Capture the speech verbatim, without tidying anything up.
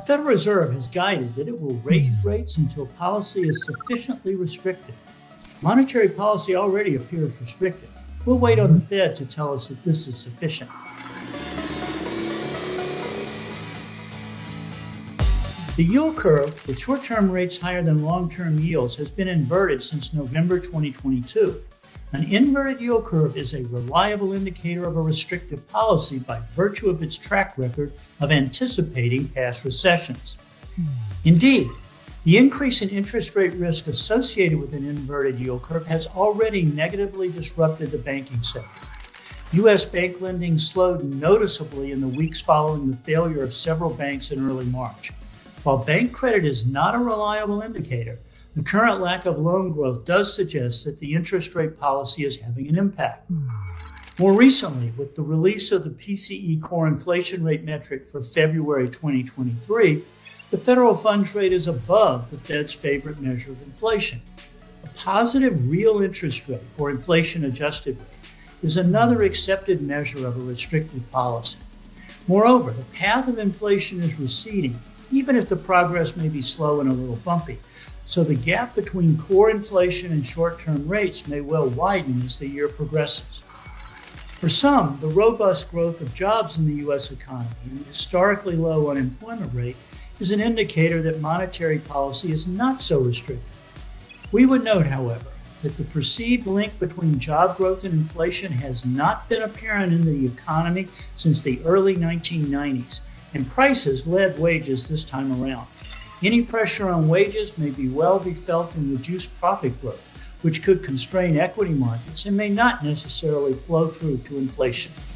The Federal Reserve has guided that it will raise rates until policy is sufficiently restrictive. Monetary policy already appears restrictive. We'll wait on the Fed to tell us that this is sufficient. The yield curve, with short-term rates higher than long-term yields, has been inverted since November twenty twenty-two. An inverted yield curve is a reliable indicator of a restrictive policy by virtue of its track record of anticipating past recessions. Indeed, the increase in interest rate risk associated with an inverted yield curve has already negatively disrupted the banking sector. U S bank lending slowed noticeably in the weeks following the failure of several banks in early March. While bank credit is not a reliable indicator, the current lack of loan growth does suggest that the interest rate policy is having an impact. More recently, with the release of the P C E core inflation rate metric for February twenty twenty-three, the federal funds rate is above the Fed's favorite measure of inflation. A positive real interest rate, or inflation-adjusted rate, is another accepted measure of a restrictive policy. Moreover, the path of inflation is receding, even if the progress may be slow and a little bumpy. So the gap between core inflation and short-term rates may well widen as the year progresses. For some, the robust growth of jobs in the U S economy and the historically low unemployment rate is an indicator that monetary policy is not so restrictive. We would note, however, that the perceived link between job growth and inflation has not been apparent in the economy since the early nineteen nineties, and prices led wages this time around. Any pressure on wages may be well be felt in reduced profit growth, which could constrain equity markets and may not necessarily flow through to inflation.